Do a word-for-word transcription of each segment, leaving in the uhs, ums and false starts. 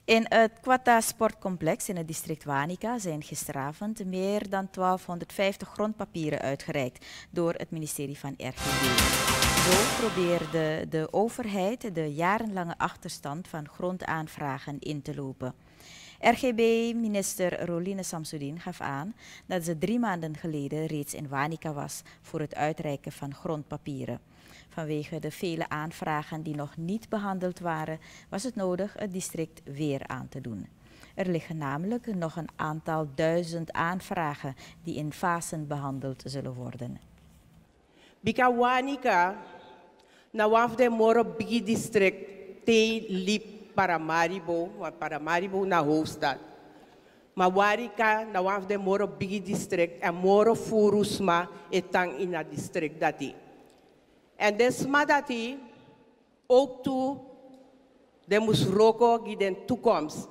In het Quatta Sportcomplex in het district Wanica zijn gisteravond meer dan twaalfhonderdvijftig grondpapieren uitgereikt door het ministerie van R G B. Zo probeerde de overheid de jarenlange achterstand van grondaanvragen in te lopen. R G B-minister Roline Samsudeen gaf aan dat ze drie maanden geleden reeds in Wanica was voor het uitreiken van grondpapieren. Vanwege de vele aanvragen die nog niet behandeld waren, was het nodig het district weer aan te doen. Er liggen namelijk nog een aantal duizend aanvragen die in fasen behandeld zullen worden. Bika Wanica, na waf de moro bigi district, te liep Paramaribo, want Paramaribo na hoofdstad. Maar Wanica, na waf de moro bigi district, en moro furusma etang in het district dati. En desma dati, ook toe, de moest roko in de toekomst.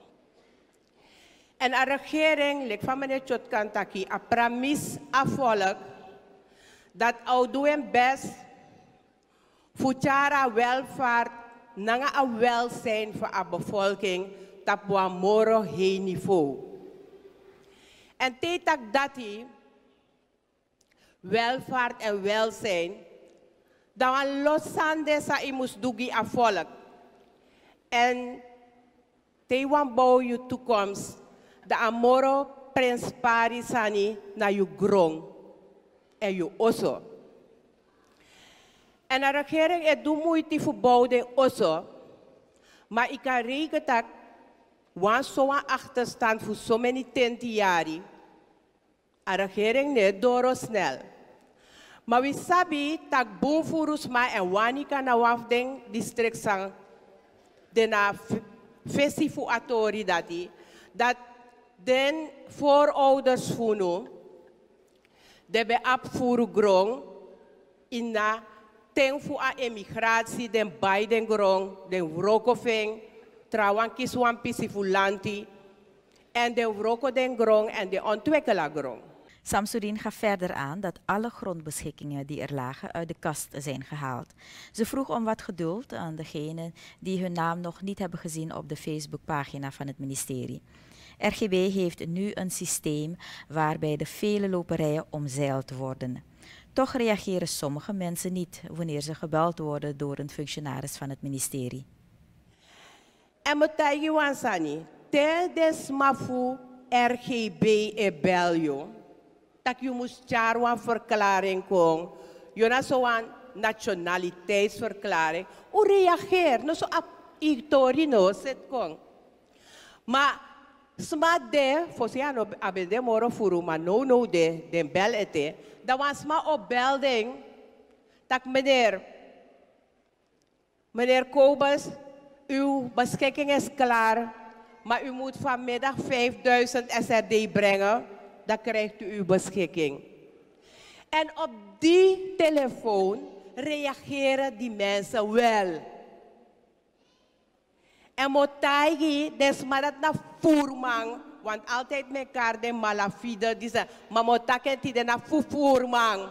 En de regering, like van meneer Tjotkantaki, a promis afvolk, dat oudoen best voor jara welvaart, nanga a welzijn voor de bevolking, tap een moro heen niveau. En tetak dati, welvaart en welzijn, dan een losande sa imus dugi a volk. En te wan bouw je toekomst, de amoro prins parisani na je grong en je osso. En de regering het doet moeite voor bouwen osso, maar ik kan rekenen dat want zo'n achterstand voor zo many tenti jaren, de regering net door snel. Maar we sabi dat boomvoerus maar en Wanica na wafdeng district sang de na festival atori dati dat den voorouders funo de be apvoer grong in na ten fu a emigratie den Biden grong den rokofeng trawan kiswan pisifulanti en den roko den grong en de ontwikkelaar grong. Samsudeen gaf verder aan dat alle grondbeschikkingen die er lagen uit de kast zijn gehaald. Ze vroeg om wat geduld aan degenen die hun naam nog niet hebben gezien op de Facebookpagina van het ministerie. R G B heeft nu een systeem waarbij de vele loperijen omzeild worden. Toch reageren sommige mensen niet wanneer ze gebeld worden door een functionaris van het ministerie. En metai wansani, te desmafu R G B e beljo. Dat je moest een verklaring komen. Je hebt zo'n nationaliteitsverklaring. Hoe reageer? Nou, zo ik torino zit kon. Maar sma de, voor ze aan hebben de moro furu, maar no no de, de bel ete. Dat was maar op belding. Dat meneer, meneer Kobus, uw beschikking is klaar, maar u moet vanmiddag vijfduizend S R D brengen. Dan krijgt u uw beschikking. En op die telefoon reageren die mensen wel. En motaigi desmadat na voerman, want altijd mekaar de malafide die zeggen, maar motaket die na voerman.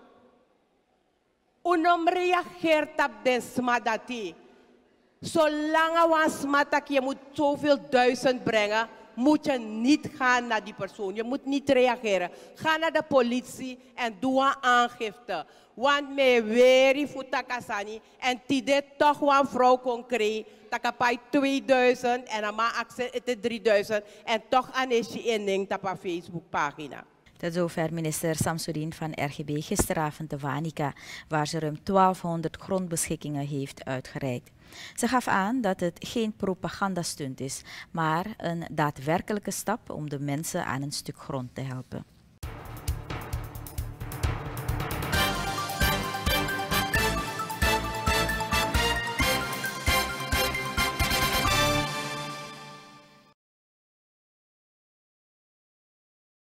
Unom reageert op desmadati. Zolang was matak je moet zoveel duizend brengen, moet je niet gaan naar die persoon. Je moet niet reageren. Ga naar de politie en doe een aangifte. Want me weri futakasani en tide toch een vrouw kon krijgen. Takapai tweeduizend en dan maar accent drieduizend en toch aan is je inning op een Facebookpagina. Tot zover minister Samsudeen van R G B gisteravond te Wanica, waar ze ruim twaalfhonderd grondbeschikkingen heeft uitgereikt. Ze gaf aan dat het geen propagandastunt is, maar een daadwerkelijke stap om de mensen aan een stuk grond te helpen.